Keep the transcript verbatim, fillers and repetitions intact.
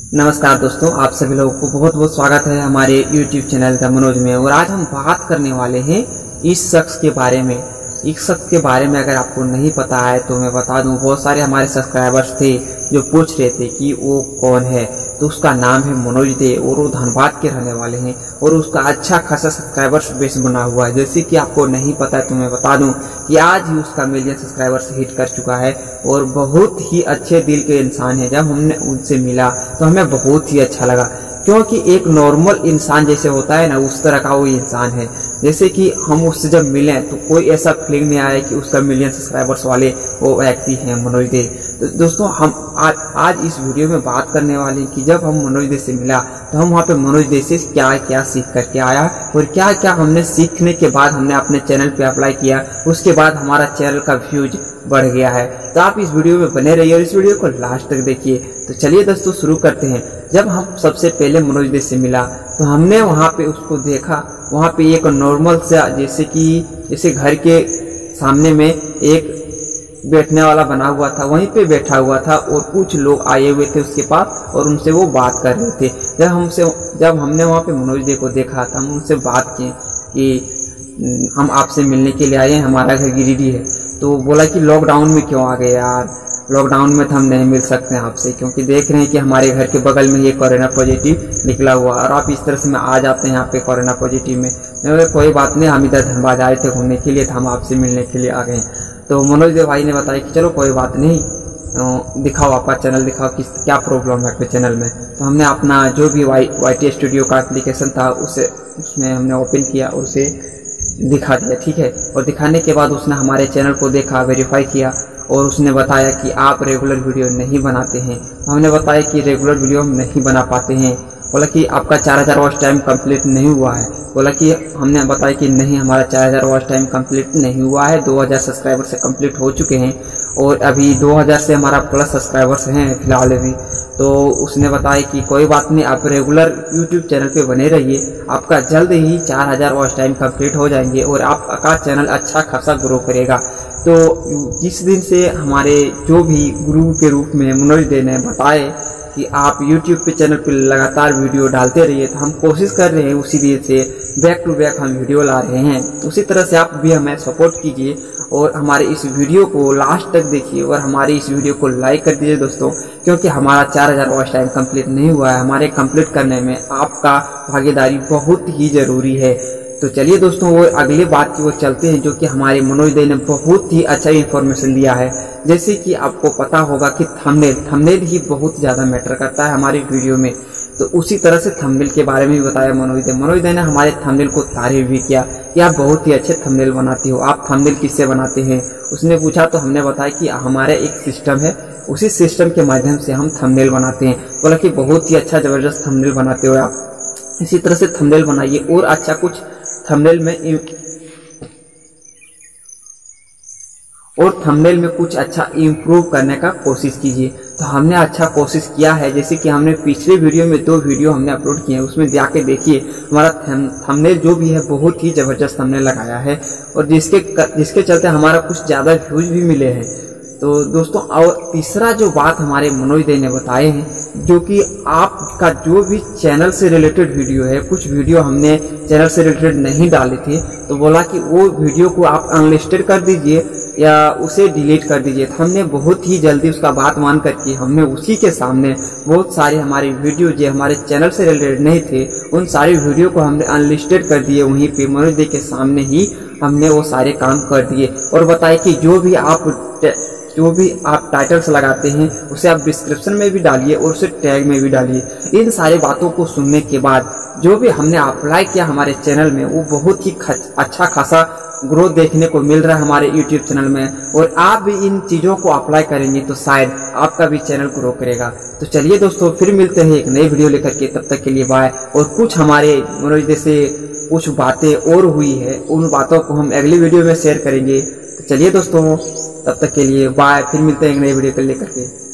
नमस्कार दोस्तों, आप सभी लोगों को बहुत बहुत स्वागत है हमारे YouTube चैनल द मनोज में। और आज हम बात करने वाले हैं इस शख्स के बारे में। इस शख्स के बारे में अगर आपको नहीं पता है तो मैं बता दूं, बहुत सारे हमारे सब्सक्राइबर्स थे जो पूछ रहे थे कि वो कौन है। तो उसका नाम है मनोज दे और वो धनबाद के रहने वाले हैं और उसका अच्छा खासा सब्सक्राइबर्स बेस बना हुआ है। जैसे कि आपको नहीं पता है तो मैं बता दूं कि आज ही उसका मिलियन सब्सक्राइबर्स हिट कर चुका है और बहुत ही अच्छे दिल के इंसान है। जब हमने उनसे मिला तो हमें बहुत ही अच्छा लगा, क्योंकि एक नॉर्मल इंसान जैसे होता है ना, उस तरह का वो इंसान है। जैसे कि हम उससे जब मिले तो कोई ऐसा फीलिंग नहीं आया कि उसका मिलियन सब्सक्राइबर्स वाले वो व्यक्ति हैं मनोज दे। तो दोस्तों हम आज आज इस वीडियो में बात करने वाले हैं कि जब हम मनोज दे से मिला तो हम वहाँ पे मनोज दे से क्या क्या सीख करके आया और क्या क्या हमने सीखने के बाद हमने अपने चैनल पे अप्लाई किया। उसके बाद हमारा चैनल का व्यूज बढ़ गया है। तो आप इस वीडियो में बने रहिए और इस वीडियो को लास्ट तक देखिए। तो चलिए दोस्तों शुरू करते हैं। जब हम सबसे पहले मनोज दे से मिला तो हमने वहाँ पे उसको देखा, वहाँ पे एक नॉर्मल सा जैसे कि जैसे घर के सामने में एक बैठने वाला बना हुआ था, वहीं पे बैठा हुआ था और कुछ लोग आए हुए थे उसके पास और उनसे वो बात कर रहे थे। जब हमसे जब हमने वहाँ पे मनोज दे को देखा तो हम उनसे बात की कि हम आपसे मिलने के लिए आए हैं, हमारा घर गिरिडीह है। तो बोला कि लॉकडाउन में क्यों आ गए यार, लॉकडाउन में तो हम नहीं मिल सकते हैं आपसे, क्योंकि देख रहे हैं कि हमारे घर के बगल में ये कोरोना पॉजिटिव निकला हुआ और आप इस तरह से में आ जाते हैं यहाँ पे कोरोना पॉजिटिव में। कोई बात नहीं, हम इधर धनबाद आए थे घूमने के लिए, तो हम आपसे मिलने के लिए आ गए। तो मनोज देव भाई ने बताया कि चलो कोई बात नहीं, दिखाओ आपका चैनल, दिखाओ किस क्या प्रॉब्लम है आपके चैनल में। तो हमने अपना जो भी वाई वाई टी स्टूडियो का एप्लीकेशन था उसे उसमें हमने ओपन किया और उसे दिखा दिया, ठीक है। और दिखाने के बाद उसने हमारे चैनल को देखा, वेरीफाई किया और उसने बताया कि आप रेगुलर वीडियो नहीं बनाते हैं। तो हमने बताया कि रेगुलर वीडियो हम नहीं बना पाते हैं। बोला कि आपका चार हज़ार वॉच टाइम कंप्लीट नहीं हुआ है। बोला कि हमने बताया कि नहीं, हमारा चार हज़ार वॉच टाइम कंप्लीट नहीं हुआ है, दो हज़ार सब्सक्राइबर से कंप्लीट हो चुके हैं और अभी दो हज़ार से हमारा प्लस सब्सक्राइबर्स हैं फिलहाल अभी। तो उसने बताया कि कोई बात नहीं, आप रेगुलर यूट्यूब चैनल पे बने रहिए, आपका जल्द ही चार हज़ार वॉच टाइम कंप्लीट हो जाएंगे और आपका चैनल अच्छा खासा ग्रो करेगा। तो जिस दिन से हमारे जो भी गुरु के रूप में मनोज दे ने बताए कि आप YouTube पे चैनल पे लगातार वीडियो डालते रहिए, तो हम कोशिश कर रहे हैं उसी दिन से बैक टू बैक हम वीडियो ला रहे हैं। उसी तरह से आप भी हमें सपोर्ट कीजिए और हमारे इस वीडियो को लास्ट तक देखिए और हमारे इस वीडियो को लाइक कर दीजिए दोस्तों, क्योंकि हमारा चार हज़ार वॉच टाइम कंप्लीट नहीं हुआ है। हमारे कंप्लीट करने में आपका भागीदारी बहुत ही जरूरी है। तो चलिए दोस्तों वो अगली बात की ओर चलते हैं, जो कि हमारे मनोज दे ने बहुत ही अच्छा इन्फॉर्मेशन दिया है। जैसे कि आपको पता होगा कि थंबनेल थंबनेल ही बहुत ज्यादा मैटर करता है हमारी वीडियो में। तो उसी तरह से थंबनेल के बारे में भी बताया मनोज दे। मनोज दे ने हमारे थंबनेल को तारीफ भी किया कि आप बहुत ही अच्छे थंबनेल बनाती हो, आप थंबनेल किससे बनाते हैं उसने पूछा। तो हमने बताया कि हमारा एक सिस्टम है, उसी सिस्टम के माध्यम से हम थंबनेल बनाते हैं। बोला कि बहुत ही अच्छा जबरदस्त थंबनेल बनाते हो आप, इसी तरह से थंबनेल बनाइए और अच्छा कुछ थंबनेल में और थंबनेल में कुछ अच्छा इम्प्रूव करने का कोशिश कीजिए। तो हमने अच्छा कोशिश किया है। जैसे कि हमने पिछले वीडियो में दो वीडियो हमने अपलोड किए हैं, उसमें जाके देखिए हमारा थंबनेल जो भी है बहुत ही जबरदस्त हमने लगाया है और जिसके जिसके चलते हमारा कुछ ज्यादा व्यूज भी मिले हैं। तो दोस्तों और तीसरा जो बात हमारे मनोज दे ने बताए हैं, जो कि आपका जो भी चैनल से रिलेटेड वीडियो है, कुछ वीडियो हमने चैनल से रिलेटेड नहीं डाले थे, तो बोला कि वो वीडियो को आप अनलिस्टेड कर दीजिए या उसे डिलीट कर दीजिए। तो हमने बहुत ही जल्दी उसका बात मान करके हमने उसी के सामने बहुत सारे हमारे वीडियो जो हमारे चैनल से रिलेटेड नहीं थे, उन सारे वीडियो को हमने अनलिस्टेड कर दिए। वहीं पे मनोज दे के सामने ही हमने वो सारे काम कर दिए और बताए कि जो भी आप जो भी आप टाइटल्स लगाते हैं उसे आप डिस्क्रिप्शन में भी डालिए और उसे टैग में भी डालिए। इन सारी बातों को सुनने के बाद जो भी हमने अप्लाई किया हमारे चैनल में, वो बहुत ही अच्छा खासा ग्रोथ देखने को मिल रहा है हमारे यूट्यूब चैनल में। और आप भी इन चीजों को अप्लाई करेंगे तो शायद आपका भी चैनल ग्रो करेगा। तो चलिए दोस्तों फिर मिलते हैं एक नई वीडियो लेकर के, तब तक के लिए बाय। और कुछ हमारे मनोज दे से कुछ बातें और हुई है, उन बातों को हम अगली वीडियो में शेयर करेंगे। तो चलिए दोस्तों तब तक के लिए बाय, फिर मिलते हैं एक नई वीडियो को लेकर के।